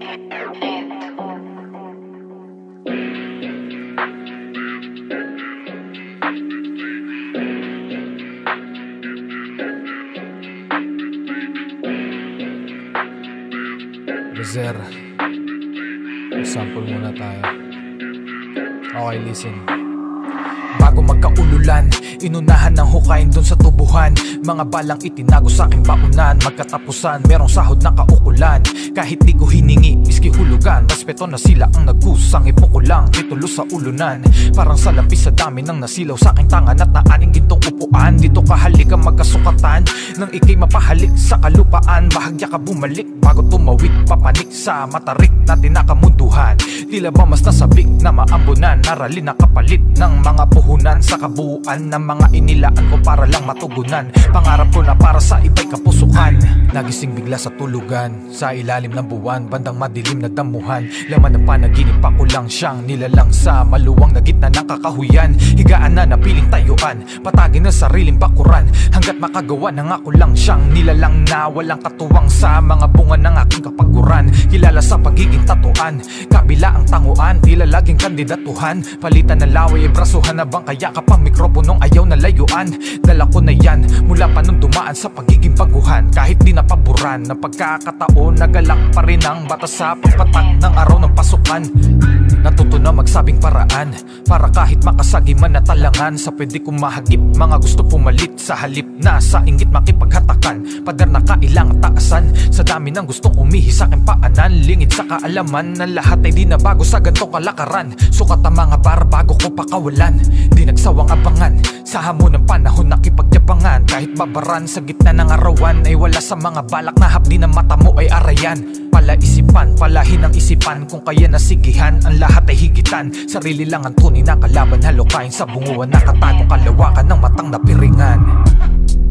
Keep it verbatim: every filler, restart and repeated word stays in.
Rezer, sample muna tayo. Okay, listen. Bago magkaululan, inunahan ng hukayin dun sa tubuhan. Mga balang itinago sa aking baunan. Magkatapusan, merong sahod na kaukulan. Kahit di ko hiningi, miski hulugan. Respeto na sila ang nagkusang, ipo ko lang titulo sa ulunan. Parang sa lapis sa dami ng nasilaw sa aking tangan at naaning gintong upuan. Dito kahalikan magkasukatan, nang ikay mapahalik sa kalupaan. Bahagya ka bumalik bago tumawid papanik sa matarik na tinakamunduhan. Tila ba mas nasabik na maambunan, naralin na kapalit ng mga puhunan sa kabuuan ng mga inilaan ko para lang matugunan. Pangarap ko na para sa iba'y kapusukan. Nagising bigla sa tulugan, sa ilalim ng buwan, bandang madilim na damuhan. Laman ng panaginip ako lang siyang nilalang sa maluwang na gitna ng kakahuyan. Higaan na napiling tayuan, patagin ng sariling bakuran. Hanggat makagawa ng ako lang siyang nilalang na walang katuwang sa mga bunga ng aking kapaguran. Kilala sa pagiging tatuan, kabila ang tanguan, tila laging kandidatuhan. Palitan ng laway, brasuhan na bang kaya kapang mikroponong ayaw na layuan. Dala ko na yan mula pa nung dumaan sa pagiging baguhan. Kahit di napaboran ng pagkakataon, nagalak pa rin ang batas sa pagpatak ng araw ng pasukan. Natuto na magsabing paraan para kahit makasagi man na talangan. Sa pwede kong mahagip mga gusto pumalit, sa halip na sa inggit makipaghatakan. Padar na kailangang taasan, sa dami ng gustong umihi sa aking paanan. Lingid sa kaalaman na lahat ay di na bago sa gantong kalakaran. Sukat ang mga bar bago ko pakawalan, di nagsawang abangan sa hamon ng panahon nakipagyapangan. Kahit babaran sa gitna ng arawan, ay wala sa mga balak na hapdi ng mata mo ay arayan. Palaisipan, palahin ang isipan, kung kaya nasigihan ang lahat ay higitan. Sarili lang ang tunay na kalaban, halukain sa bunguan, nakatagong kalawakan ng matang napiringan.